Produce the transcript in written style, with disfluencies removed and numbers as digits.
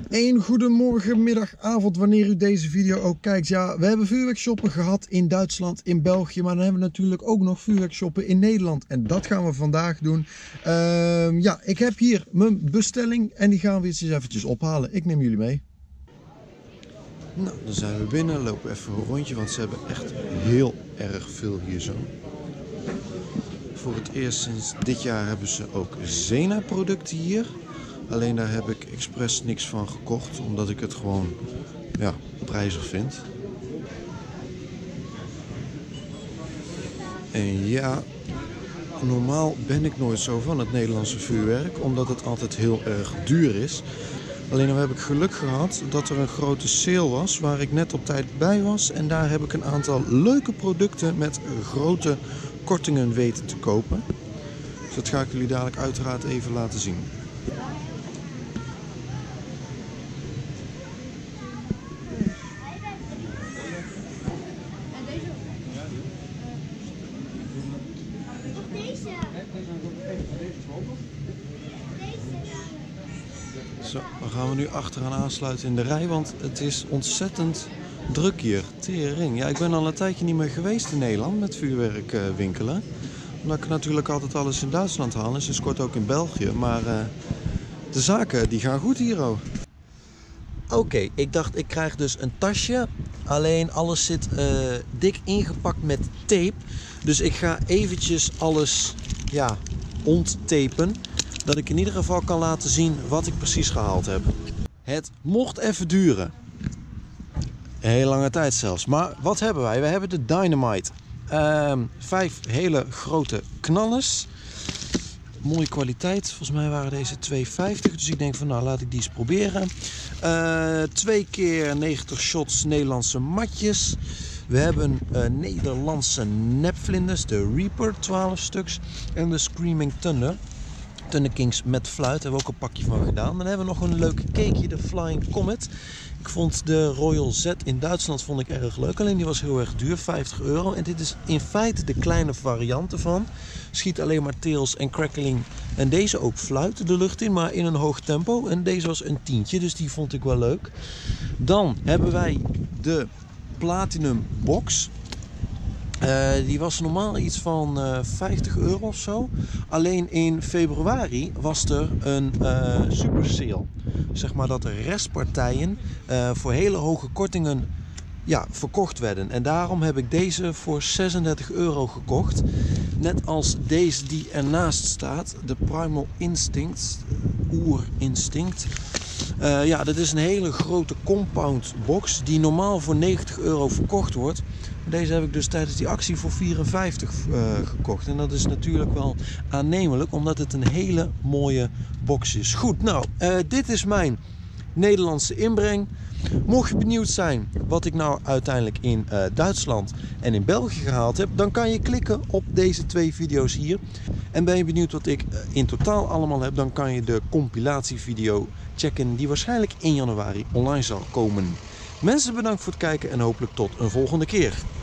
Een goedemorgen, middag, avond, wanneer u deze video ook kijkt. Ja, we hebben vuurwerkshoppen gehad in Duitsland, in België, maar dan hebben we natuurlijk ook nog vuurwerkshoppen in Nederland. En dat gaan we vandaag doen. Ja, ik heb hier mijn bestelling en die gaan we eens eventjes ophalen. Ik neem jullie mee. Nou, dan zijn we binnen, lopen even een rondje, want ze hebben echt heel erg veel hier zo. Voor het eerst sinds dit jaar hebben ze ook Zena producten hier. Alleen daar heb ik expres niks van gekocht, omdat ik het gewoon prijzig vind. En ja, normaal ben ik nooit zo van het Nederlandse vuurwerk, omdat het altijd heel erg duur is. Alleen dan heb ik geluk gehad dat er een grote sale was, waar ik net op tijd bij was. En daar heb ik een aantal leuke producten met grote kortingen weten te kopen. Dus dat ga ik jullie dadelijk uiteraard even laten zien. Zo, dan gaan we nu achteraan aansluiten in de rij, want het is ontzettend druk hier. Tering. Ja, ik ben al een tijdje niet meer geweest in Nederland met vuurwerk winkelen. Omdat ik natuurlijk altijd alles in Duitsland haal en sinds kort ook in België. Maar de zaken die gaan goed hier ook. Oké, ik dacht ik krijg dus een tasje. Alleen alles zit dik ingepakt met tape. Dus ik ga eventjes alles onttapen. Dat ik in ieder geval kan laten zien wat ik precies gehaald heb. Het mocht even duren. Een hele lange tijd zelfs. Maar wat hebben wij? We hebben de Dynamite. 5 hele grote knallers. Mooie kwaliteit. Volgens mij waren deze 2,50. Dus ik denk van nou laat ik die eens proberen. 2 keer 90 shots Nederlandse matjes. We hebben Nederlandse nepvlinders. De Reaper 12 stuks. En de Screaming Thunder. Thunder Kings met fluit. Daar hebben we ook een pakje van gedaan. Dan hebben we nog een leuk cakeje. De Flying Comet. Ik vond de Royal Z in Duitsland vond ik erg leuk. Alleen die was heel erg duur. €50. En dit is in feite de kleine variant ervan. Schiet alleen maar tails en crackling. En deze ook fluit de lucht in. Maar in een hoog tempo. En deze was een tientje. Dus die vond ik wel leuk. Dan hebben wij de Platinum Box. Die was normaal iets van €50 of zo. Alleen in februari was er een super sale. Zeg maar dat er restpartijen voor hele hoge kortingen verkocht werden. En daarom heb ik deze voor €36 gekocht. Net als deze die ernaast staat. De Primal Instinct. Oerinstinct. Dat is een hele grote compound box die normaal voor €90 verkocht wordt. Deze heb ik dus tijdens die actie voor €54 gekocht. En dat is natuurlijk wel aannemelijk, omdat het een hele mooie box is. Goed, nou, dit is mijn Nederlandse inbreng. Mocht je benieuwd zijn wat ik nou uiteindelijk in Duitsland en in België gehaald heb, dan kan je klikken op deze 2 video's hier. En ben je benieuwd wat ik in totaal allemaal heb, dan kan je de compilatievideo checken die waarschijnlijk in januari online zal komen. Mensen, bedankt voor het kijken en hopelijk tot een volgende keer.